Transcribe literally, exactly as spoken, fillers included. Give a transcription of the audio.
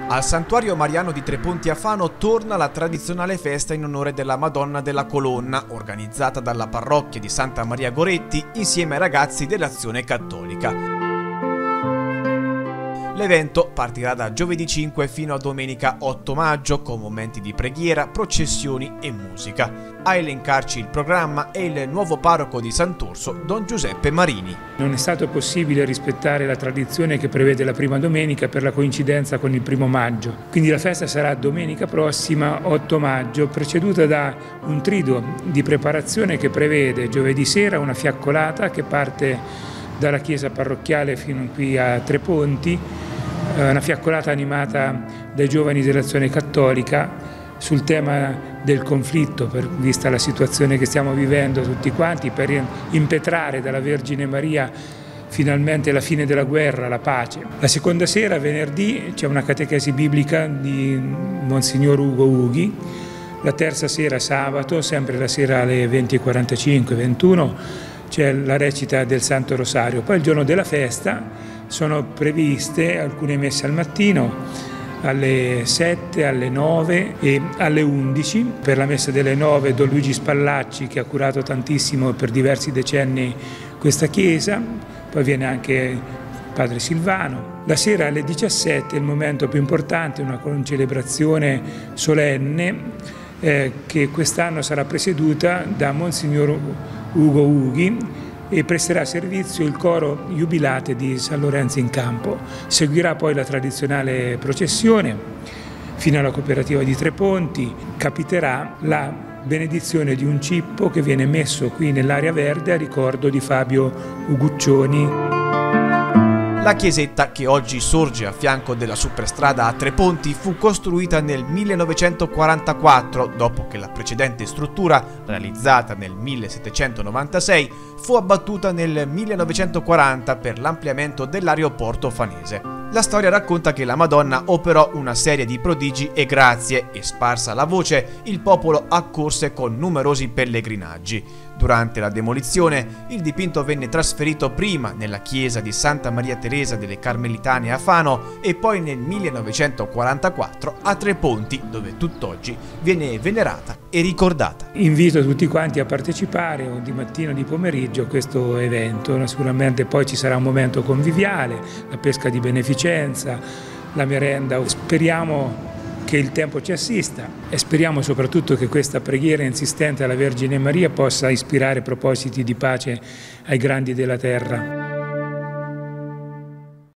Al Santuario Mariano di Treponti a Fano torna la tradizionale festa in onore della Madonna della Colonna, organizzata dalla parrocchia di Santa Maria Goretti insieme ai ragazzi dell'Azione Cattolica. L'evento partirà da giovedì cinque fino a domenica otto maggio con momenti di preghiera, processioni e musica. A elencarci il programma è il nuovo parroco di Sant'Orso, Don Giuseppe Marini. Non è stato possibile rispettare la tradizione che prevede la prima domenica per la coincidenza con il primo maggio. Quindi la festa sarà domenica prossima, otto maggio, preceduta da un triduo di preparazione che prevede giovedì sera una fiaccolata che parte dalla chiesa parrocchiale fino qui a Treponti, una fiaccolata animata dai giovani dell'Azione Cattolica sul tema del conflitto, per, vista la situazione che stiamo vivendo tutti quanti, per impetrare dalla Vergine Maria finalmente la fine della guerra, la pace. La seconda sera, venerdì, c'è una catechesi biblica di Monsignor Ugo Ughi. La terza sera, sabato, sempre la sera alle venti e quarantacinque ventuno, c'è la recita del Santo Rosario. Poi il giorno della festa sono previste alcune messe al mattino alle sette, alle nove e alle undici. Per la messa delle nove Don Luigi Spallacci, che ha curato tantissimo per diversi decenni questa chiesa, poi viene anche Padre Silvano. La sera alle diciassette è il momento più importante, una concelebrazione solenne eh, che quest'anno sarà presieduta da Monsignor Ugo Ughi e presterà servizio il coro Jubilate di San Lorenzo in Campo. Seguirà poi la tradizionale processione fino alla cooperativa di Treponti. Capiterà la benedizione di un cippo che viene messo qui nell'area verde a ricordo di Fabio Uguccioni. La chiesetta, che oggi sorge a fianco della superstrada a Treponti, fu costruita nel millenovecentoquarantaquattro, dopo che la precedente struttura, realizzata nel millesettecentonovantasei, fu abbattuta nel millenovecentoquaranta per l'ampliamento dell'aeroporto fanese. La storia racconta che la Madonna operò una serie di prodigi e grazie e, sparsa la voce, il popolo accorse con numerosi pellegrinaggi. Durante la demolizione, il dipinto venne trasferito prima nella chiesa di Santa Maria Teresa delle Carmelitane a Fano e poi nel millenovecentoquarantaquattro a Treponti, dove tutt'oggi viene venerata e ricordata. Invito tutti quanti a partecipare o di mattino o di pomeriggio a questo evento. Sicuramente poi ci sarà un momento conviviale, la pesca di beneficenza, la merenda. Speriamo che il tempo ci assista e speriamo soprattutto che questa preghiera insistente alla Vergine Maria possa ispirare propositi di pace ai grandi della terra.